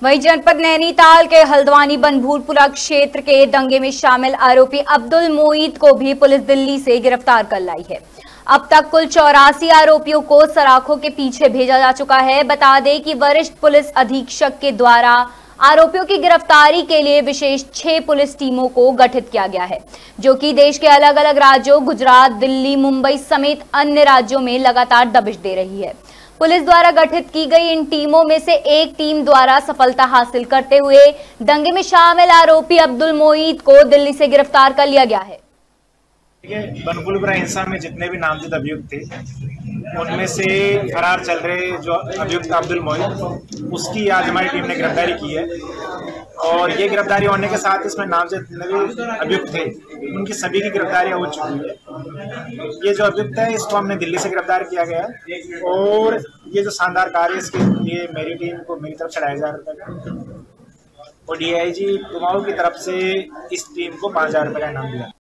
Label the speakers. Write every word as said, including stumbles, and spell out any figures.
Speaker 1: वहीं जनपद नैनीताल के हल्द्वानी बनभूलपुरा क्षेत्र के दंगे में शामिल आरोपी अब्दुल मोईद को भी पुलिस दिल्ली से गिरफ्तार कर लाई है। अब तक कुल चौरासी आरोपियों को सलाखों के पीछे भेजा जा चुका है। बता दें कि वरिष्ठ पुलिस अधीक्षक के द्वारा आरोपियों की गिरफ्तारी के लिए विशेष छह पुलिस टीमों को गठित किया गया है, जो कि देश के अलग अलग राज्यों गुजरात, दिल्ली, मुंबई समेत अन्य राज्यों में लगातार दबिश दे रही है। पुलिस द्वारा गठित की गई इन टीमों में से एक टीम द्वारा सफलता हासिल करते हुए दंगे में शामिल आरोपी अब्दुल मोईद को दिल्ली से गिरफ्तार कर लिया गया है।
Speaker 2: बनभूलपुरा हिंसा में जितने भी नामजद अभियुक्त थे, उनमें से फरार चल रहे जो अभियुक्त अब्दुल मोईद, उसकी आज हमारी टीम ने गिरफ्तारी की है। और ये गिरफ्तारी होने के साथ इसमें नामजद जितने भी अभियुक्त थे, उनकी सभी की गिरफ्तारियां हो चुकी है। ये जो अभियुक्त है, इसको हमने दिल्ली से गिरफ्तार किया गया है। और ये जो शानदार कार्य, इसके लिए मेरी टीम को मेरी तरफ से ढाई हजार रुपये का और डी आई जी कुमाऊं की तरफ से इस टीम को पाँच हजार रुपये का इनाम दिया।